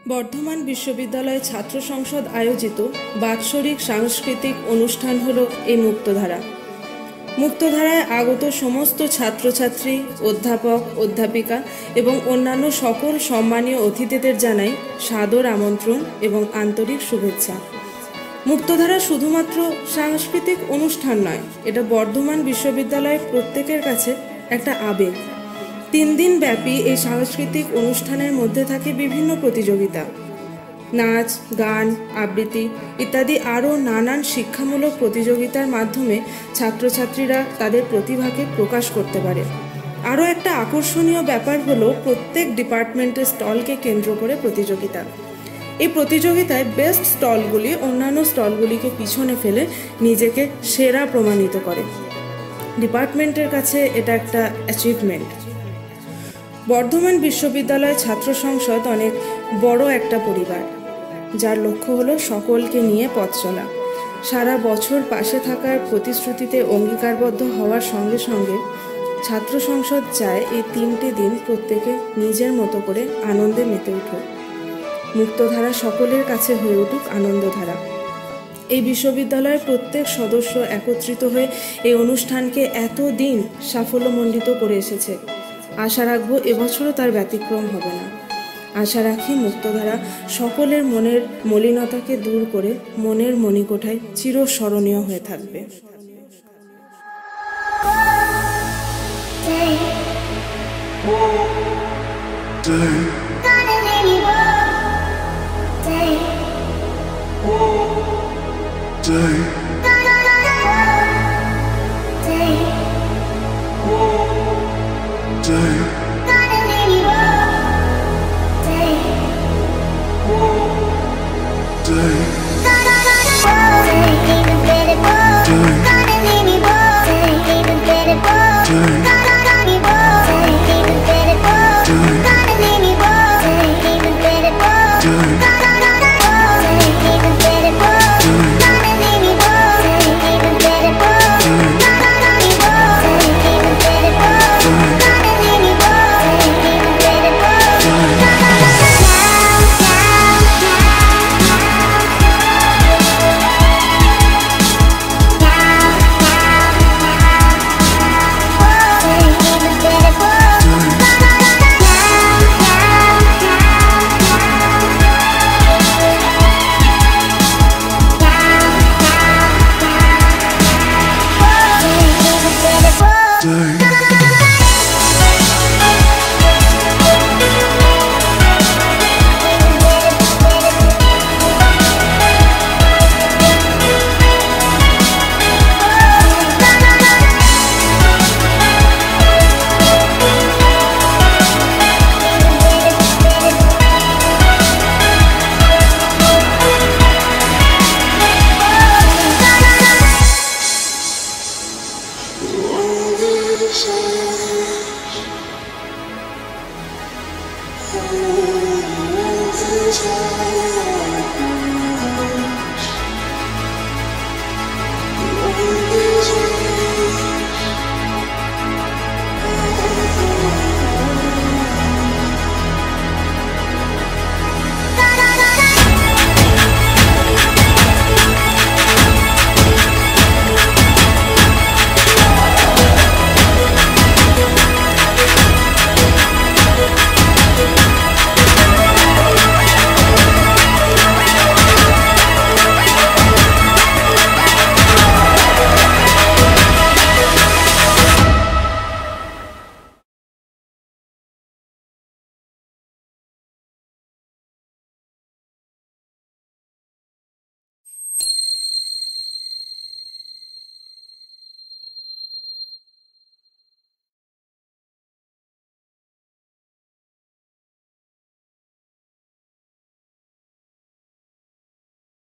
বর্ধমান বিশ্ববিদ্যালয় ছাত্র সংসদ আয়োজিত বাৎসরিক সাংস্কৃতিক অনুষ্ঠান হলো এই মুক্তধারা। মুক্তধারায় আগত সমস্ত ছাত্রছাত্রী, অধ্যাপক, অধ্যাপিকা এবং অন্যান্য সকল সম্মানীয় অতিথিদের জানাই সাদর আমন্ত্রণ এবং আন্তরিক শুভেচ্ছা। মুক্তধারা শুধুমাত্র সাংস্কৃতিক অনুষ্ঠান নয়, এটা বর্ধমান বিশ্ববিদ্যালয়ের প্রত্যেকের কাছে একটা আবেগ। 3 দিন ব্যাপী এই সাংস্কৃতিক অনুষ্ঠানের মধ্যে থাকে বিভিন্ন প্রতিযোগিতা, নাচ, গান, আবৃত্তি ইত্যাদি আরও নানান শিক্ষামূলক প্রতিযোগিতার মাধ্যমে ছাত্রছাত্রীরা তাদের প্রতিভাকে প্রকাশ করতে পারে। আরও একটা আকর্ষণীয় ব্যাপার হলো প্রত্যেক ডিপার্টমেন্টের স্টলকে কেন্দ্র করে প্রতিযোগিতা। এই প্রতিযোগিতায় বেস্ট স্টলগুলি অন্যান্য স্টলগুলিকে পিছনে ফেলে নিজেকে সেরা প্রমাণিত করে। ডিপার্টমেন্টের কাছে এটা একটা অ্যাচিভমেন্ট। বর্ধমান বিশ্ববিদ্যালয় ছাত্র সংসদ অনেক বড় একটা পরিবার, যার লক্ষ্য হলো সকলকে নিয়ে পথ চলা। সারা বছর পাশে থাকার প্রতিশ্রুতিতে অঙ্গীকারবদ্ধ হওয়ার সঙ্গে সঙ্গে ছাত্র সংসদ চায় এই 3টে দিন প্রত্যেকে নিজের মতো করে আনন্দে মেতে উঠুক। মুক্তধারা সকলের কাছে হয়ে উঠুক আনন্দধারা। এই বিশ্ববিদ্যালয়ের প্রত্যেক সদস্য একত্রিত হয়ে এই অনুষ্ঠানকে এতদিন সাফল্যমণ্ডিত করে এসেছে। আশা রাখবো এবছরও তার ব্যতিক্রম হবে না। আশা রাখি মুক্তধারা সকলের মনের মলিনতাকে দূর করে মনের মণিকোঠায় চিরস্মরণীয় হয়ে থাকবে।